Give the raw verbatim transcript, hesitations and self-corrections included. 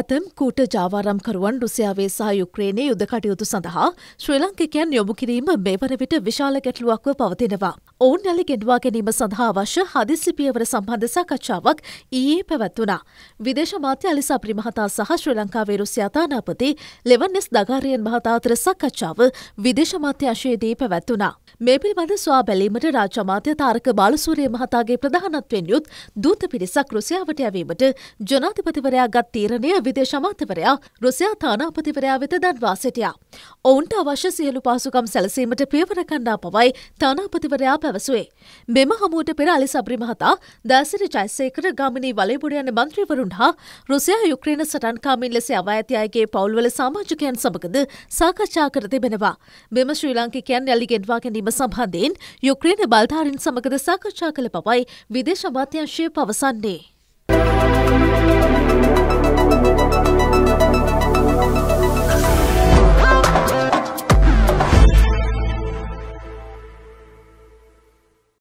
ඇතැම් කූට ජාවාරම්කරුවන් රුසියාවේ සහ යුක්‍රේනයේ යුද කටයුතු සඳහා ශ්‍රී ලාංකිකයන් යොමු කිරීම මෙවර විට විශාල ගැටලුවක්ව පවතිනවා. ඔවුන් යළි ගෙන්වා ගැනීම සඳහා අවශ්‍ය හදිසි පියවර සම්බන්ධ සාකච්ඡාවක් ඊයේ පැවැත්වුණා. විදේශ අමාත්‍ය අලි සබ්රි මහතා සහ ශ්‍රී ලංකාවේ රුසියා තානාපති ලෙවන් එස් දගාරියන් මහතා අතර සාකච්ඡාව විදේශ අමාත්‍යාංශයේදී පැවැත්වුණා. මේ පිළිබඳ සොයා බැලීමට රාජ්‍ය අමාත්‍ය තාරක බාලසූරිය මහතාගේ ප්‍රධානත්වයෙන් යුත් දූත පිරිසක් රුසියාවට යැවීමට ජනාධිපතිවරයා ගත් තීරණය විදේශ අමාත්‍යවරයා රුසියා තානාපතිවරයා වෙත දන්වා සිටියා. ඔවුන්ට අවශ්‍ය සියලු පහසුකම් සැලසීමට පියවර ගන්නා බවයි තානාපතිවරයා පැවසුවේ. මෙම හමුවට පෙර අලි සබ්රි මහතා දාසිරි ජයසේකර ගාමිණී වලේබුඩ යන මන්ත්‍රීවරුන් හා රුසියා යුක්‍රේන සටන්කාමීන් ලෙස යවා ඇති අයගේ පවුල්වල සමාජිකයන් සමගද සාකච්ඡා කර තිබෙනවා. මෙම ශ්‍රී ලාංකිකයන් යළි ගෙන්වා ගැනීම සම්බන්ධයෙන් යුක්‍රේන බලධාරීන් සමගද සාකච්ඡා කළ බවයි විදේශ අමාත්‍යාංශය පවසන්නේ.